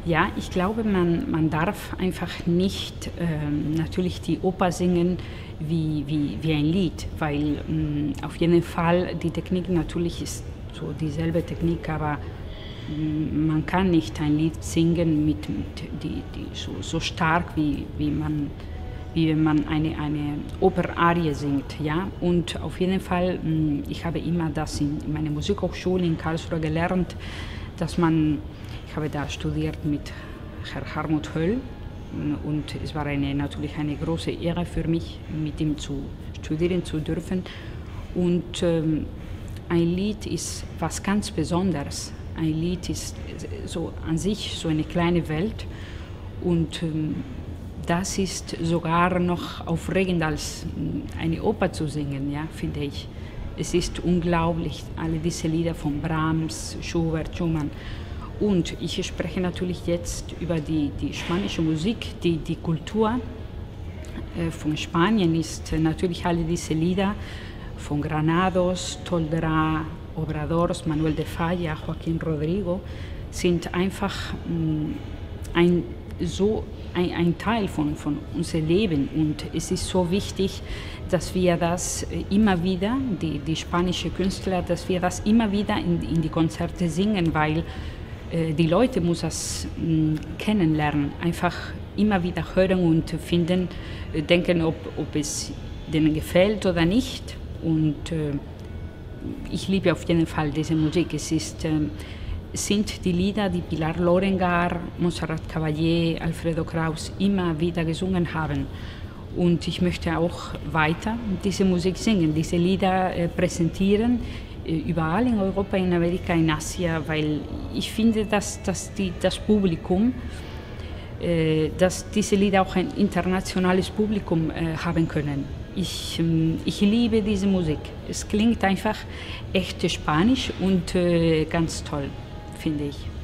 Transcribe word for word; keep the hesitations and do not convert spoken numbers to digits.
Ja, ich glaube, man, man darf einfach nicht ähm, natürlich die Oper singen wie, wie, wie ein Lied, weil ähm, auf jeden Fall die Technik natürlich ist so dieselbe Technik, aber ähm, man kann nicht ein Lied singen mit, mit die, die so, so stark wie, wie man wie wenn man eine, eine Operarie singt. Ja? Und auf jeden Fall, ich habe immer das in meiner Musikhochschule in Karlsruhe gelernt, dass man, ich habe da studiert mit Herrn Hartmut Höll und es war eine, natürlich eine große Ehre für mich, mit ihm zu studieren zu dürfen. Und ähm, ein Lied ist was ganz Besonderes. Ein Lied ist so an sich so eine kleine Welt und ähm, das ist sogar noch aufregender als eine Oper zu singen, ja, finde ich. Es ist unglaublich, alle diese Lieder von Brahms, Schubert, Schumann. Und ich spreche natürlich jetzt über die, die spanische Musik, die, die Kultur äh, von Spanien ist natürlich alle diese Lieder von Granados, Toldrá, Obradors, Manuel de Falla, Joaquín Rodrigo, sind einfach mh, ein so ein, ein Teil von, von unserem Leben und es ist so wichtig, dass wir das immer wieder, die, die spanischen Künstler, dass wir das immer wieder in, in die Konzerte singen, weil äh, die Leute müssen das mh, kennenlernen, einfach immer wieder hören und finden, äh, denken, ob, ob es denen gefällt oder nicht und äh, ich liebe auf jeden Fall diese Musik. Es ist äh, sind die Lieder, die Pilar Lorengar, Montserrat Caballé, Alfredo Kraus immer wieder gesungen haben. Und ich möchte auch weiter diese Musik singen, diese Lieder äh, präsentieren, äh, überall in Europa, in Amerika, in Asien, weil ich finde, dass, dass die, das Publikum, äh, dass diese Lieder auch ein internationales Publikum äh, haben können. Ich, äh, ich liebe diese Musik. Es klingt einfach echt spanisch und äh, ganz toll, finde ich.